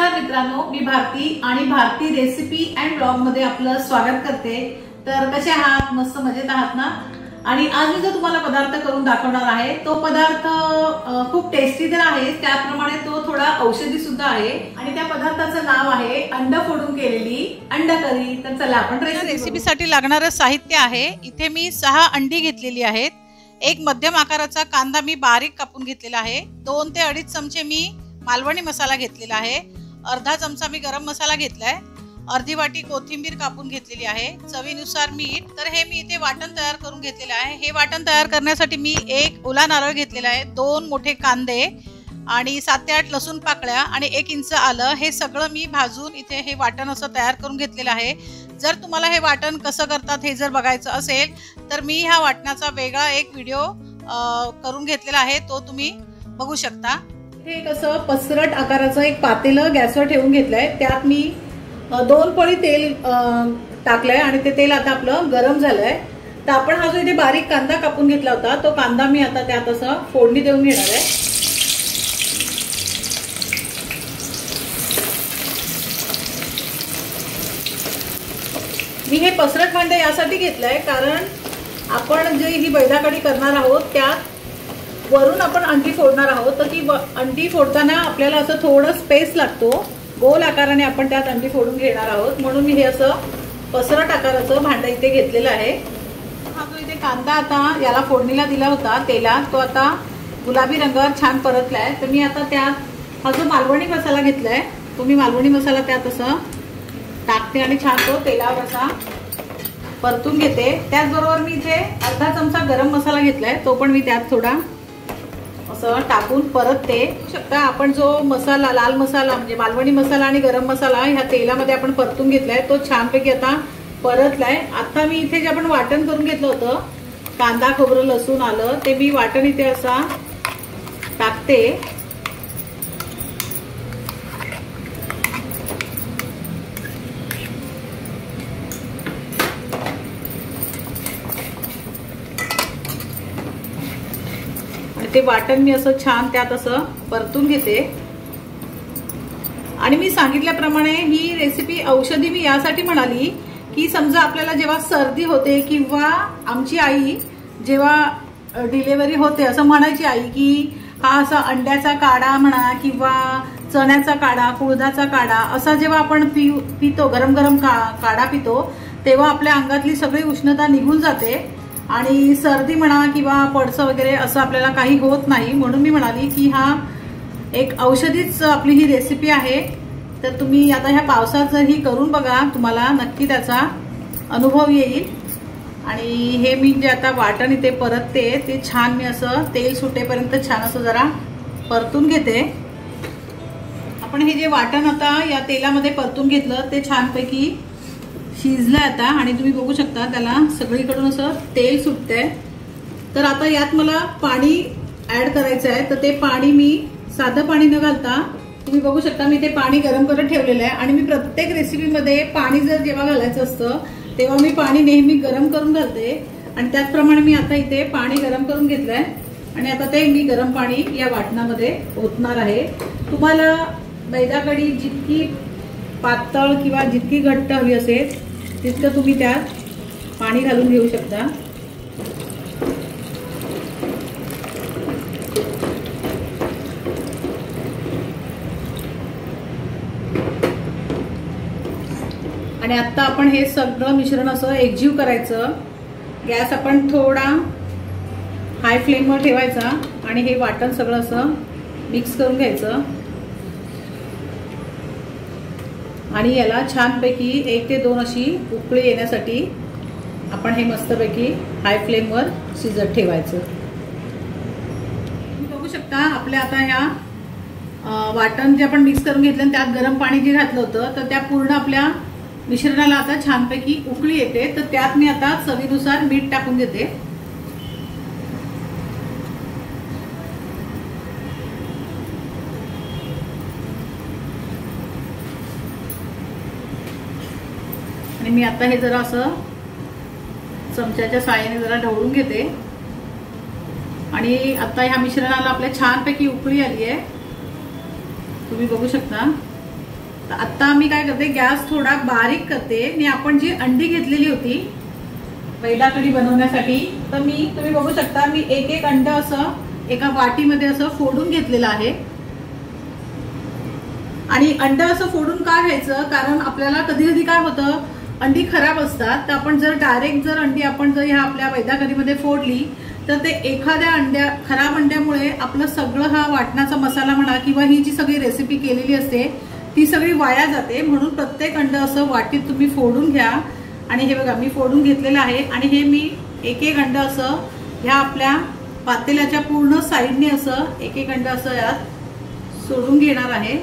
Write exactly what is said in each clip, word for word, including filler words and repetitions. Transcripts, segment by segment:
नमस्कार मित्रांनो, मी भारती आणि भारती रेसिपी अँड ब्लॉग मध्ये आपलं स्वागत करते। तर कसे आहात? मस्त मजेत आहात ना? आणि आज मी जो तुम्हाला पदार्थ करून दाखवणार आहे तो पदार्थ खूप टेस्टी तर आहे, त्याप्रमाणे तो थोडा औषधी सुद्धा आहे आणि त्या पदार्थाचं नाव आहे अंड फोडून केलेली अंड करी। तर चला आपण रेसिपीसाठी लागणारं साहित्य आहे। इथे मी सहा अंडी घेतलेली आहेत, एक मध्यम आकाराचा कांदा मी बारीक कापून घेतलेला आहे, दोन ते अडीच चमचे मी मालवणी मसाला घेतलेला आहे, अर्धा चमचा मी गरम मसाला घेतलाय, अर्धी वाटी कोथिंबीर कापून घेतलेली आहे, चवीनुसार मीठ। तर हे मी इथे वाटण तयार करून घेतलेले आहे। हे वाटण तयार करण्यासाठी मी एक ओला नारळ घेतलेला आहे, दोन मोठे कांदे आणि सात ते आठ लसूण पाकळ्या आणि एक इंच आलं, हे सगळं मी भाजून इथे हे वाटण असं तयार करून घेतलेलं आहे। जर तुम्हाला हे वाटण कसं करतात हे जर बघायचं असेल तर मी ह्या वाटणाचा वेगळा एक व्हिडिओ करून घेतलेला आहे, तो तुम्ही बघू शकता। हे कसं पसरट आकाराचं एक पातेलं गॅसवर ठेवून घेतलंय, त्यात मी दोन पळी तेल टाकलंय आणि ते तेल आता आपलं गरम झालंय। तर आपण हा जो इथे बारीक कांदा कापून घेतला होता तो कांदा मी आता त्यात असं फोडणी देऊन घेणार आहे। मी हे पसरट भांडं यासाठी घेतलंय कारण आपण जे ही बैदाकडी करणार आहोत त्यात वरून आपण अंडी फोडणार आहोत, तर ती अंडी फोडताना आपल्याला असं थोडं स्पेस लागतो, गोल आकाराने आपण त्यात अंडी फोडून घेणार आहोत, म्हणून मी हे असं पसरट आकाराचं भांडं इथे घेतलेलं आहे। हा जो इथे कांदा आता याला फोडणीला दिला होता तेलात, तो आता गुलाबी रंगावर छान परतलाय। तर मी आता त्यात हा जो मालवणी मसाला घेतलाय तो मी मालवणी मसाला त्यात असं टाकते आणि छान तो तेलावर असा परतून घेते। त्याचबरोबर मी इथे अर्धा चमचा गरम मसाला घेतलाय, तो पण मी त्यात थोडा असं टाकून परतते। शकता आपण जो मसाला लाल मसाला म्हणजे मालवणी मसाला आणि गरम मसाला ह्या तेलामध्ये आपण परतून घेतलाय, तो छानपैकी आता परतलाय। आता मी इथे जे आपण वाटण करून घेतलं होतं कांदा खोबरं लसूण आलं, ते मी वाटण इथे असा टाकते ते वाटण मी असं छान त्यात असं परतून घेते। आणि मी सांगितल्याप्रमाणे ही रेसिपी औषधी मी यासाठी म्हणाली की समजा आपल्याला जेव्हा सर्दी होते किंवा आमची आई जेव्हा डिलिव्हरी होते असं म्हणायची आई की हा असा अंड्याचा काढा म्हणा किंवा चण्याचा काढा कुळदाचा काढा असा जेव्हा आपण पि पितो गरम गरम का काढा पितो तेव्हा आपल्या अंगातली सगळी उष्णता निघून जाते आणि सर्दी म्हणा किंवा पडसं वगैरे असं आपल्याला काही होत नाही, म्हणून मी म्हणाली की हा एक औषधीच आपली ही रेसिपी आहे। तर तुम्ही आता ह्या पावसात जर ही करून बघा, तुम्हाला नक्की त्याचा अनुभव येईल। आणि हे मी जे आता वाटण इथे परतते ते छान मी असं तेल सुटेपर्यंत छान असं जरा परतून घेते। आपण हे जे वाटण आता या तेलामध्ये परतून घेतलं ते छानपैकी शिजलंय आता आणि तुम्ही बघू शकता त्याला सगळीकडून असं तेल सुटतंय। तर आता यात मला पाणी ऍड करायचं आहे, तर ते पाणी मी साधं पाणी न घालता तुम्ही बघू शकता मी ते पाणी गरम करत ठेवलेलं आहे। आणि मी प्रत्येक रेसिपीमध्ये पाणी जर जेव्हा घालायचं असतं तेव्हा मी पाणी नेहमी गरम करून घालते आणि त्याचप्रमाणे मी आता इथे पाणी गरम करून घेतलंय आणि आता ते मी गरम पाणी या वाटणामध्ये ओतणार आहे। तुम्हाला मैदाकडी जितकी पातळ किंवा जितकी घट्ट हवी असेल तितकं तुम्ही त्यात पाणी घालून घेऊ शकता। आणि आता आपण हे सगळं मिश्रण असं एकजीव करायचं। गॅस आपण थोडा हाय फ्लेमवर ठेवायचा आणि हे वाटण सगळं असं मिक्स करून घ्यायचं आणि याला छानपैकी एक ते दोन अशी उकळी येण्यासाठी आपण हे मस्तपैकी हाय फ्लेमवर शिजत ठेवायचं। तुम्ही बघू शकता आपल्या आता ह्या वाटण जे आपण मिक्स करून घेतलं त्यात गरम पाणी जे घातलं होतं तर त्या पूर्ण आपल्या मिश्रणाला आता छानपैकी उकळी येते। तर त्यात मी आता चवीनुसार मीठ टाकून देते। आणि मी आता हे जरा असं चमच्याच्या साहाय्याने जरा ढवळून घेते आणि आता ह्या मिश्रणाला आपल्या छानपैकी उकळी आली आहे, तुम्ही बघू शकता। तर आता मी काय करते, गॅस थोडा बारीक करते आणि आपण जी अंडी घेतलेली होती मैदा कढी बनवण्यासाठी, तर मी तुम्ही बघू शकता मी एक एक अंड असं एका वाटीमध्ये असं फोडून घेतलेलं आहे. आणि अंड असं फोडून का घ्यायचं, कारण आपल्याला कधी कधी काय होतं, अंडी खराब असतात. तर आपण जर डायरेक्ट जर अंडी आपण जर ह्या आपल्या मैदा कढीमध्ये फोडली तर ते एखाद्या अंड्या खराब अंड्यामुळे आपलं सगळं हा वाटणाचा मसाला म्हणा किंवा ही जी सगळी रेसिपी केलेली असते ती सगळी वाया जाते. म्हणून प्रत्येक अंड असं वाटीत तुम्ही फोडून घ्या. आणि हे बघा मी फोडून घेतलेलं आहे. आणि हे मी एक एक अंड असं ह्या आपल्या पातेल्याच्या पूर्ण साईडने असं एक एक अंड असं यात सोडून घेणार आहे.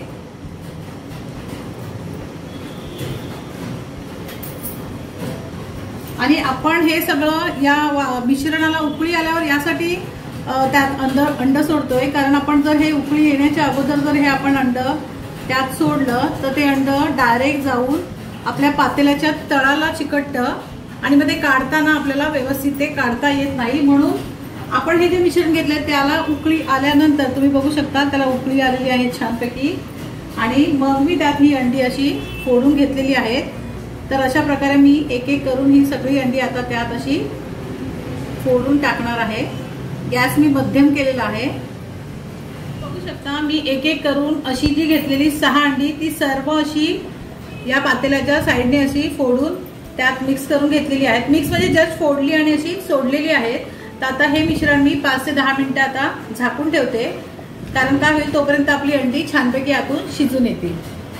आणि आपण हे सगळं या मिश्रणाला उकळी आल्यावर यासाठी त्यात अंड अंड सोडतोय, कारण आपण जर हे उकळी येण्याच्या अगोदर जर हे आपण अंड त्यात सोडलं तर ते अंड डायरेक्ट जाऊन आपल्या पातेल्याच्या तळाला चिकटतं आणि मग ते काढताना आपल्याला व्यवस्थित ते काढता येत नाही. म्हणून आपण हे जे मिश्रण घेतलंय त्याला उकळी आल्यानंतर तुम्ही बघू शकता त्याला उकळी आलेली आहे छानपैकी. आणि मग मी त्यात ही अंडी अशी फोडून घेतलेली आहेत. तर अशा प्रकारे मी एक एक करून ही सगळी अंडी आता त्यात अशी फोडून टाकणार आहे. गॅस मी मध्यम केलेला आहे. बघू शकता मी एक एक करून अशी जी घेतलेली सहा अंडी ती सर्व अशी या पातेल्याच्या साईडने अशी फोडून त्यात मिक्स करून घेतलेली आहेत. मिक्स म्हणजे जस्ट फोडली आणि अशी सोडलेली आहेत. तर आता हे मिश्रण मी पाच ते दहा मिनिटं आता झाकून ठेवते, कारण काय होईल तोपर्यंत आपली अंडी छानपैकी आतून शिजून येतील.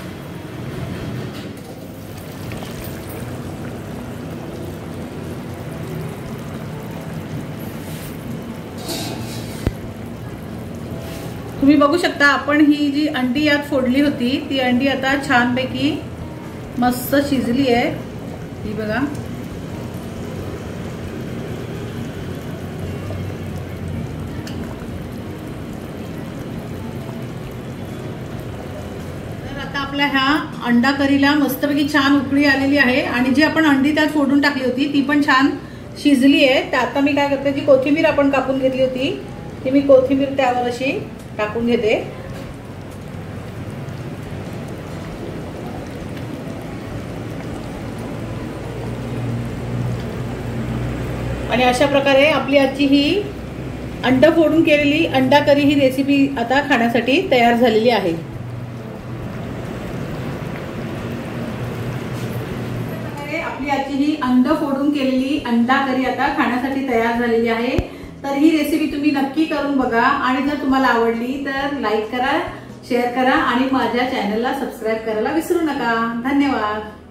तुम्ही बघू शकता आपण ही जी अंडी यात फोडली होती ती अंडी आता छानपैकी मस्त शिजली आहे. ही बघा तर आता आपल्या ह्या अंडा करीला मस्तपैकी छान उकळी आलेली आहे. आणि जी आपण अंडी त्यात फोडून टाकली होती ती पण छान शिजली आहे. तर आता मी काय करते, जी कोथिंबीर आपण कापून घेतली होती ती मी कोथिंबीर त्यावर अशी टाकून घेते. आणि अशा प्रकारे आपली आजची ही अंड फोडून केलेली अंडा करी ही रेसिपी आता खाण्यासाठी तयार झालेली आहे. आपली आजची ही अंड फोडून केलेली अंडा करी आता खाण्यासाठी तयार झालेली आहे. तर ही रेसिपी तुम्ही नक्की करून बघा. आणि जर तुम्हाला आवडली तर लाईक करा, शेअर करा आणि माझ्या चॅनलला सबस्क्राईब करायला विसरू नका. धन्यवाद.